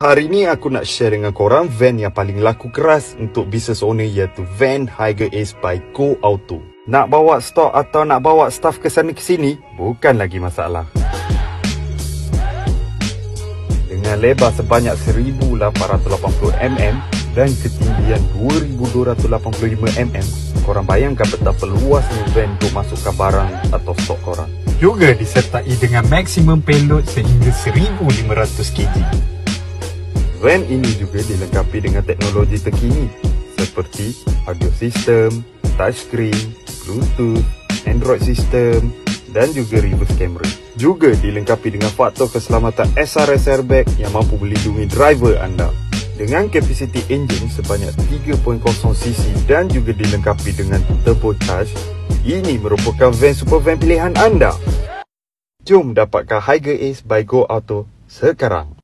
Hari ni aku nak share dengan korang van yang paling laku keras untuk business owner, iaitu van Higer Ace by Go Auto. Nak bawa stok atau nak bawa staff ke sana ke sini bukan lagi masalah. Dengan lebar sebanyak 1880mm dan ketinggian 2285 mm, korang bayangkan betapa luasnya van untuk masukkan barang atau stok korang. Juga disertai dengan maksimum payload sehingga 1500 kg. Van ini juga dilengkapi dengan teknologi terkini seperti audio system, touchscreen, Bluetooth, Android system dan juga reverse camera. Juga dilengkapi dengan faktor keselamatan SRS airbag yang mampu melindungi driver anda. Dengan kapasiti enjin sebanyak 3.0cc dan juga dilengkapi dengan turbocharge, ini merupakan van super van pilihan anda. Jom dapatkan Higer Ace by Go Auto sekarang.